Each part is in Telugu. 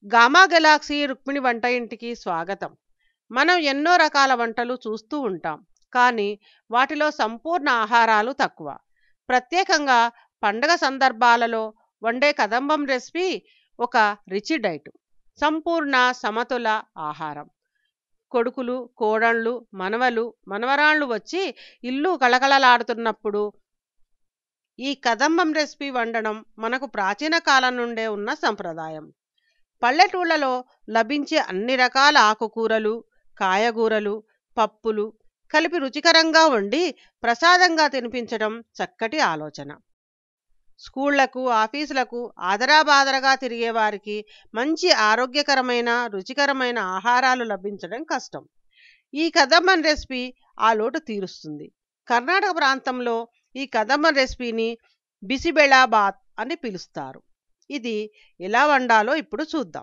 గామా గెలాక్సీ రుక్మిణి వంట ఇంటికి స్వాగతం. మనం ఎన్నో రకాల వంటలు చూస్తూ ఉంటాం, కానీ వాటిలో సంపూర్ణ ఆహారాలు తక్కువ. ప్రత్యేకంగా పండగ సందర్భాలలో వండే కదంబం రెసిపీ ఒక రిచి డైట్, సంపూర్ణ సమతుల ఆహారం. కొడుకులు, కోడళ్ళు, మనవలు, మనవరాళ్ళు వచ్చి ఇల్లు కళకళలాడుతున్నప్పుడు ఈ కదంబం రెసిపీ వండడం మనకు ప్రాచీన కాలం నుండే ఉన్న సంప్రదాయం. పల్లెటూళ్ళలో లభించే అన్ని రకాల ఆకుకూరలు, కాయగూరలు, పప్పులు కలిపి రుచికరంగా వండి ప్రసాదంగా తినిపించడం చక్కటి ఆలోచన. స్కూళ్లకు, ఆఫీసులకు ఆదరాబాదరగా తిరిగే వారికి మంచి ఆరోగ్యకరమైన, రుచికరమైన ఆహారాలు లభించడం కష్టం. ఈ కదంబం రెసిపీ ఆ లోటు తీరుస్తుంది. కర్ణాటక ప్రాంతంలో ఈ కదంబం రెసిపీని బిసిబెళాబాత్ అని పిలుస్తారు. ఇది ఎలా వండాలో ఇప్పుడు చూద్దాం.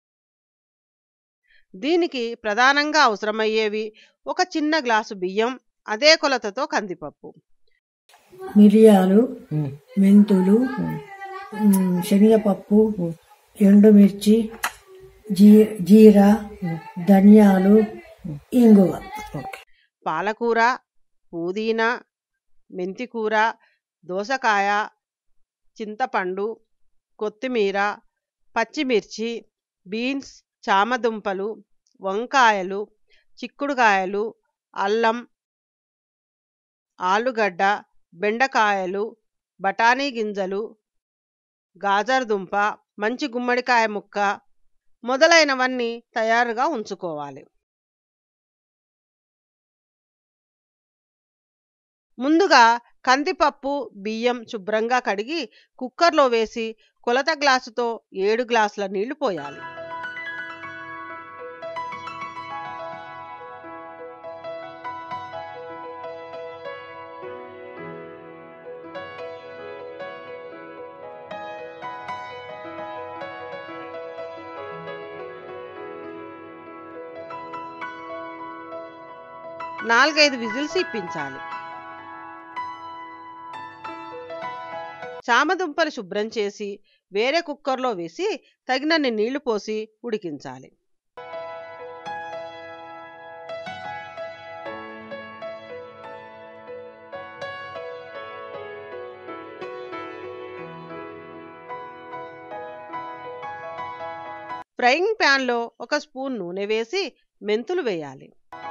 దీనికి ప్రధానంగా అవసరమయ్యేవి ఒక చిన్న గ్లాసు బియ్యం, అదే కొలతతో కందిపప్పు, మిరియాలు, మెంతులు, శనగపప్పు, ఎండుమిర్చి, జీరా, ధనియాలు, ఇంగువ. పాలకూర, పుదీనా, మెంతికూర, దోసకాయ, చింతపండు, కొత్తిమీర, పచ్చిమిర్చి, బీన్స్, చామదుంపలు, వంకాయలు, చిక్కుడుకాయలు, అల్లం, ఆలుగడ్డ, బెండకాయలు, బఠానీ గింజలు, గాజర్ దుంప, మంచి గుమ్మడికాయ ముక్క మొదలైనవన్నీ తయారుగా ఉంచుకోవాలి. ముందుగా కందిపప్పు, బియ్యం శుభ్రంగా కడిగి కుక్కర్లో వేసి కొలత గ్లాసుతో 7 గ్లాసుల నీళ్లు పోయాలి. నాలుగైదు విజిల్స్ ఇప్పించాలి. చామదుంపలు శుభ్రం చేసి వేరే కుక్కర్లో వేసి తగినన్ని నీళ్లు పోసి ఉడికించాలి. ఫ్రైయింగ్ ప్యాన్లో 1 స్పూన్ నూనె వేసి మెంతులు వేయాలి.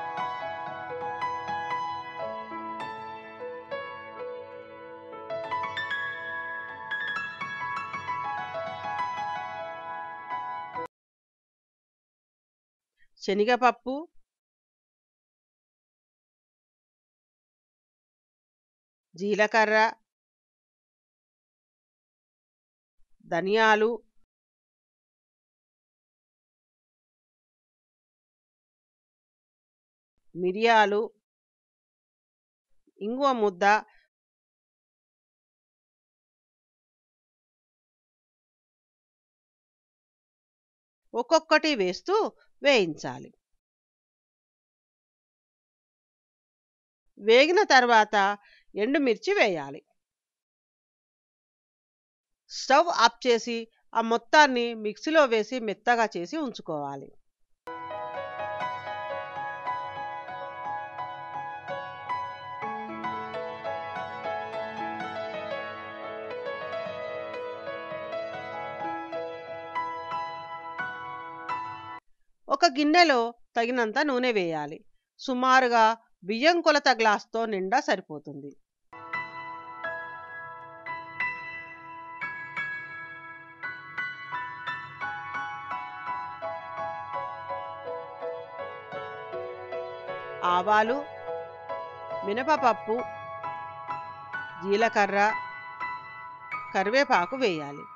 శనగపప్పు, జీలకర్ర, ధనియాలు, మిరియాలు, ఇంగువ ముద్ద, ఒక్కొక్కటి వేస్తూ వేయించాలి. వేగిన తర్వాత ఎండుమిర్చి వేయాలి. స్టవ్ ఆఫ్ చేసి ఆ మొత్తాన్ని మిక్సీలో వేసి మెత్తగా చేసి ఉంచుకోవాలి. ఒక గిన్నెలో తగినంత నూనె వేయాలి. సుమారుగా బియ్యం కొలత గ్లాస్తో నిండా సరిపోతుంది. ఆవాలు, మినపపప్పు, జీలకర్ర, కరివేపాకు వేయాలి.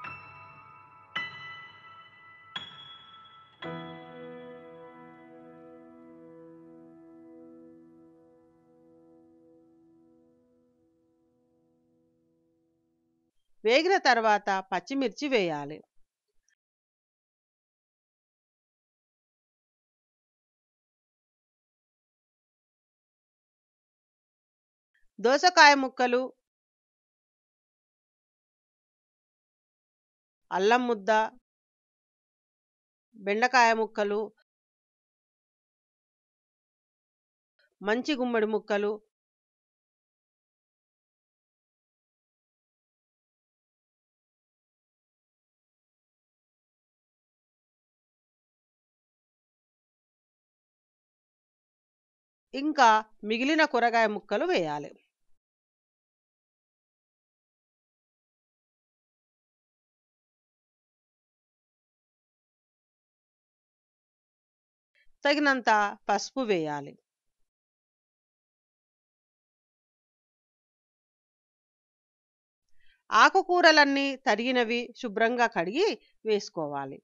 వేగిన తర్వాత పచ్చిమిర్చి వేయాలి. దోసకాయ ముక్కలు, అల్లం ముద్ద, బెండకాయ ముక్కలు, మంచి గుమ్మడి ముక్కలు, ఇంకా మిగిలిన కూరగాయ ముక్కలు వేయాలి. తగినంత పసుపు వేయాలి. ఆకుకూరలన్నీ తరిగినవి శుభ్రంగా కడిగి వేసుకోవాలి.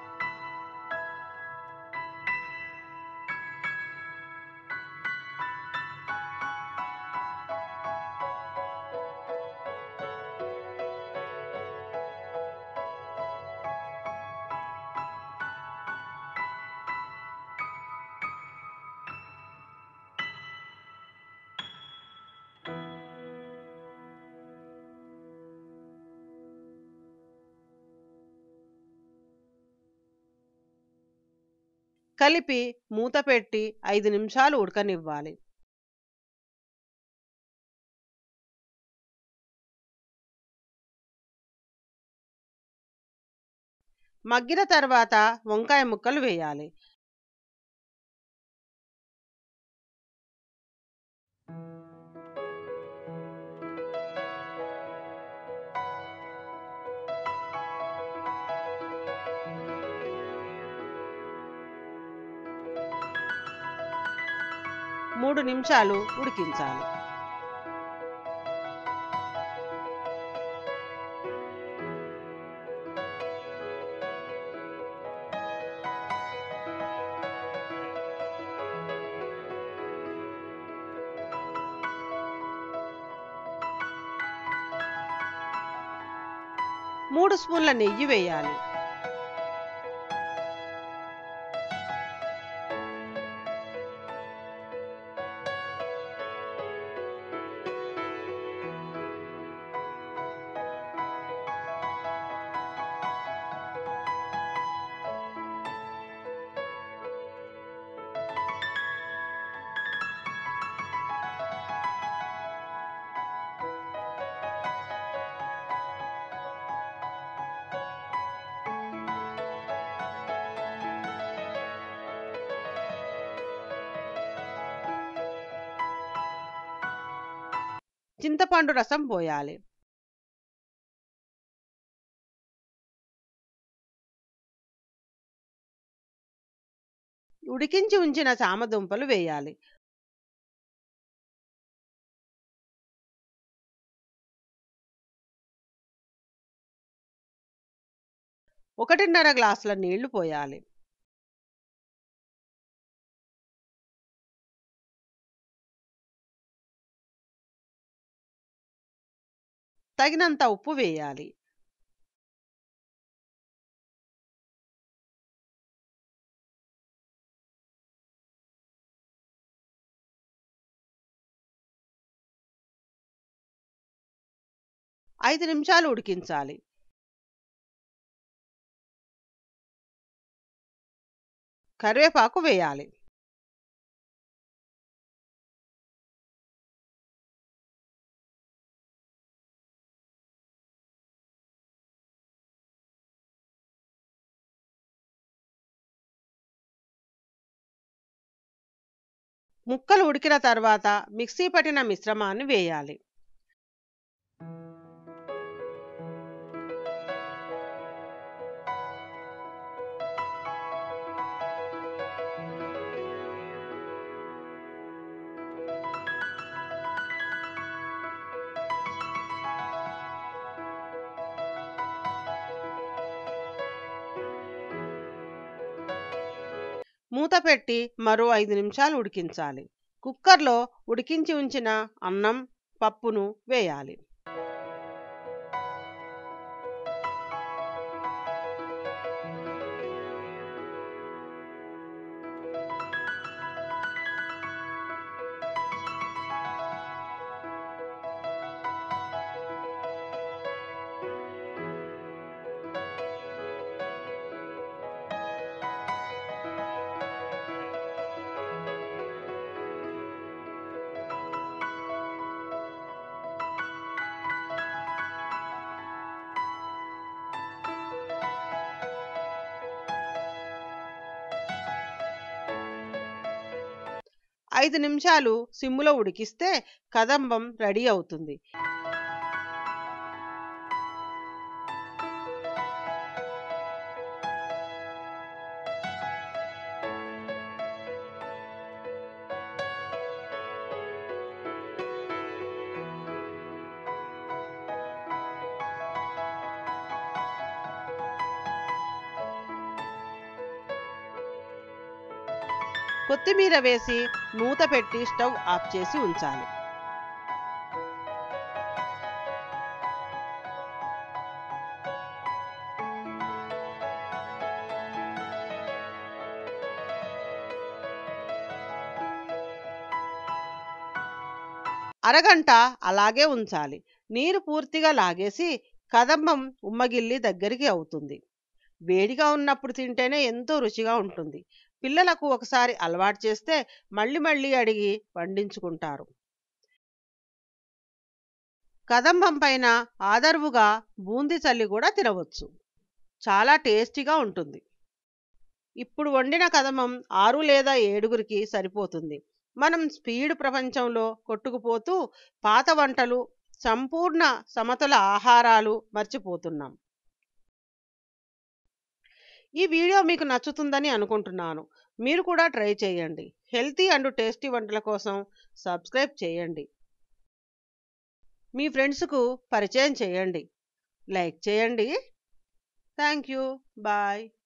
కలిపి మూత పెట్టి 5 నిమిషాలు ఉడకనివ్వాలి. మగ్గిన తర్వాత వంకాయ ముక్కలు వేయాలి. మూడు నిమిషాలు ఉడికించాలి. మూడు స్పూన్ల నెయ్యి వేయాలి. చింతపండు రసం పోయాలి. ఉడికించి ఉంచిన చామదుంపలు వేయాలి. ఒకటిన్నర గ్లాసుల నీళ్లు పోయాలి. తగినంత ఉప్పు వేయాలి. ఐదు నిమిషాలు ఉడికించాలి. కరివేపాకు వేయాలి. ముక్కలు ఉడికిన తర్వాత మిక్సీ పట్టిన మిశ్రమాన్ని వేయాలి. మూత పెట్టి మరో 5 నిమిషాలు ఉడికించాలి. కుక్కర్లో ఉడికించి ఉంచిన అన్నం, పప్పును వేయాలి. 5 నిమిషాలు సిమ్ములో ఉడికిస్తే కదంబం రెడీ అవుతుంది. కొత్తిమీర వేసి మూత పెట్టి స్టవ్ ఆఫ్ చేసి ఉంచాలి. అరగంట అలాగే ఉంచాలి. నీరు పూర్తిగా లాగేసి కదంబం ఉమ్మగిల్లి దగ్గరికి అవుతుంది. వేడిగా ఉన్నప్పుడు తింటేనే ఎంతో రుచిగా ఉంటుంది. పిల్లలకు ఒకసారి అలవాటు చేస్తే మళ్ళీ మళ్ళీ అడిగి వండించుకుంటారు. కదంబం పైన ఆదర్వుగా బూందీ చల్లి కూడా తినవచ్చు. చాలా టేస్టీగా ఉంటుంది. ఇప్పుడు వండిన కదంబం 6 లేదా 7గురికి సరిపోతుంది. మనం స్పీడ్ ప్రపంచంలో కొట్టుకుపోతూ పాత వంటలు, సంపూర్ణ సమతుల ఆహారాలు మర్చిపోతున్నాం. ఈ వీడియో మీకు నచ్చుతుందని అనుకుంటున్నాను. మీరు కూడా ట్రై చేయండి. హెల్తీ అండ్ టేస్టీ వంటల కోసం సబ్స్క్రైబ్ చేయండి. మీ ఫ్రెండ్స్కు పరిచయం చేయండి. లైక్ చేయండి. Thank you. బాయ్.